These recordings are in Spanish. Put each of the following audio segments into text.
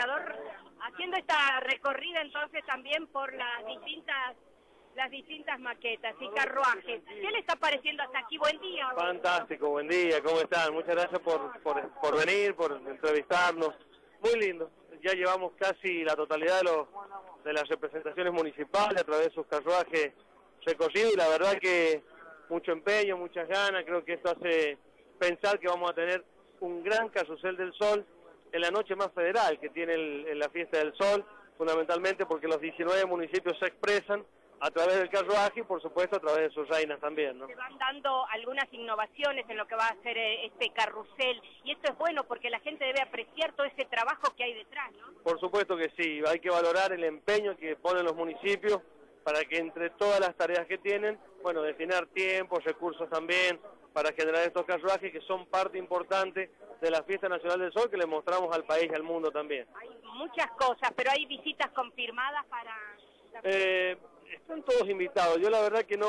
gobernador, haciendo esta recorrida entonces también por las distintas maquetas y carruajes. ¿Qué le está pareciendo hasta aquí? Buen día. Fantástico, buen día, ¿cómo están? Muchas gracias por venir, por entrevistarnos. Muy lindo. Ya llevamos casi la totalidad de las representaciones municipales a través de sus carruajes recorridos y la verdad que mucho empeño, muchas ganas. Creo que esto hace pensar que vamos a tener un gran carrusel del sol en la noche más federal que tiene la fiesta del sol, fundamentalmente porque los 19 municipios se expresan a través del carruaje y por supuesto a través de sus reinas también, ¿no? Se van dando algunas innovaciones en lo que va a ser este carrusel y esto es bueno porque la gente debe apreciar todo ese trabajo que hay detrás, ¿no? Por supuesto que sí, hay que valorar el empeño que ponen los municipios para que entre todas las tareas que tienen, bueno, destinar tiempo, recursos también para generar estos carruajes que son parte importante de la Fiesta Nacional del Sol que le mostramos al país y al mundo también. Hay muchas cosas, pero hay visitas confirmadas para... Están todos invitados. Yo la verdad que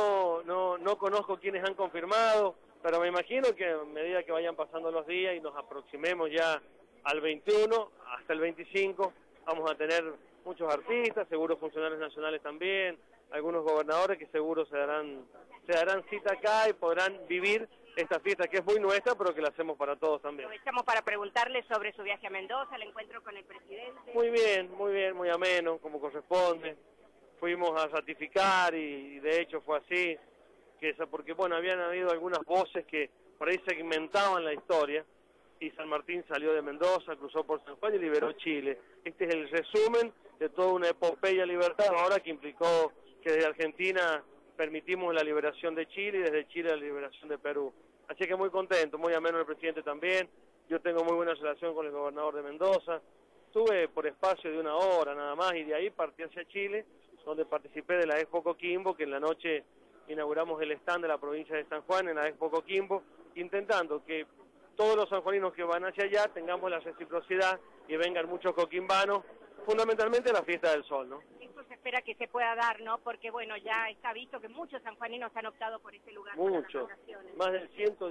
no conozco quiénes han confirmado, pero me imagino que a medida que vayan pasando los días y nos aproximemos ya al 21, hasta el 25, vamos a tener muchos artistas, seguro funcionarios nacionales también, algunos gobernadores que seguro se darán cita acá y podrán vivir esta fiesta que es muy nuestra, pero que la hacemos para todos también. Aprovechamos para preguntarle sobre su viaje a Mendoza, el encuentro con el presidente. Muy bien, muy ameno, como corresponde. Fuimos a ratificar y de hecho fue así, porque bueno, habían habido algunas voces que por ahí segmentaban la historia y San Martín salió de Mendoza, cruzó por San Juan y liberó Chile. Este es el resumen de toda una epopeya libertadora que implicó que desde Argentina permitimos la liberación de Chile y desde Chile la liberación de Perú. Así que muy contento, muy ameno el presidente también. Yo tengo muy buena relación con el gobernador de Mendoza. Estuve por espacio de 1 hora nada más y de ahí partí hacia Chile, donde participé de la Expo Coquimbo, que en la noche inauguramos el stand de la provincia de San Juan en la Expo Coquimbo, intentando que todos los sanjuaninos que van hacia allá tengamos la reciprocidad y vengan muchos coquimbanos, fundamentalmente a la fiesta del sol, ¿no? Eso se espera que se pueda dar, ¿no? Porque bueno, ya está visto que muchos sanjuaninos han optado por ese lugar. Mucho, más del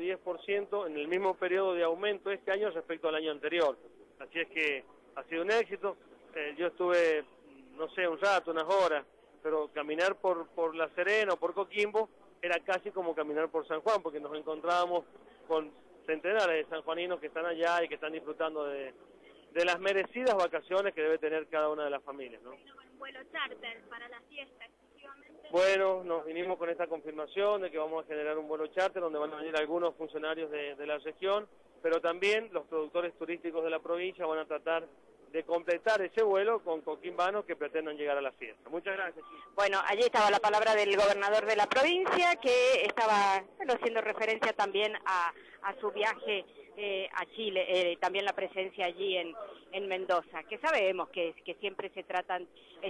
110% en el mismo periodo de aumento este año respecto al año anterior. Así es que ha sido un éxito. Yo estuve, no sé, un rato, unas horas, pero caminar por La Serena o por Coquimbo era casi como caminar por San Juan, porque nos encontrábamos con centenares de sanjuaninos que están allá y que están disfrutando de las merecidas vacaciones que debe tener cada una de las familias, ¿no? Un vuelo charter para la fiesta, exclusivamente. Bueno, nos vinimos con esta confirmación de que vamos a generar un vuelo charter donde van a venir algunos funcionarios de la región, pero también los productores turísticos de la provincia van a tratar de completar ese vuelo con coquimbanos que pretendan llegar a la fiesta. Muchas gracias. Bueno, allí estaba la palabra del gobernador de la provincia, que estaba haciendo referencia también a su viaje a Chile, también la presencia allí en Mendoza, que sabemos que siempre se tratan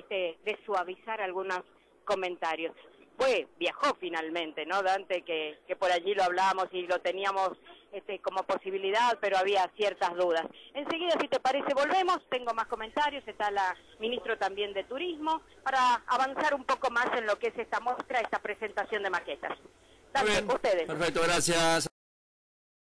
de suavizar algunos comentarios. Viajó finalmente, ¿no, Dante? Que por allí lo hablábamos y lo teníamos como posibilidad, pero había ciertas dudas. Enseguida, si te parece, volvemos, tengo más comentarios, está la ministra también de Turismo, para avanzar un poco más en lo que es esta muestra, esta presentación de maquetas. Dante, ustedes. Perfecto, gracias.